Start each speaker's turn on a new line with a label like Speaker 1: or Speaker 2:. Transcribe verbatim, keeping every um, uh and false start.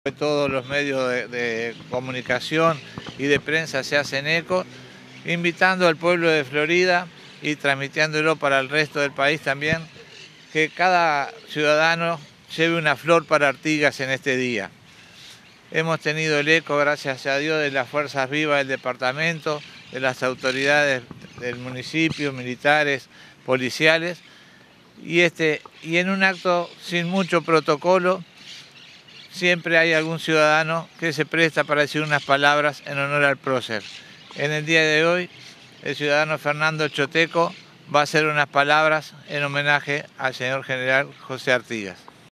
Speaker 1: Todos los medios de, de comunicación y de prensa se hacen eco, invitando al pueblo de Florida y transmitiéndolo para el resto del país también, que cada ciudadano lleve una flor para Artigas en este día. Hemos tenido el eco, gracias a Dios, de las fuerzas vivas del departamento, de las autoridades del municipio, militares, policiales, y, este, y en un acto sin mucho protocolo, siempre hay algún ciudadano que se presta para decir unas palabras en honor al prócer. En el día de hoy, el ciudadano Fernando Choteco va a hacer unas palabras en homenaje al señor general José Artigas.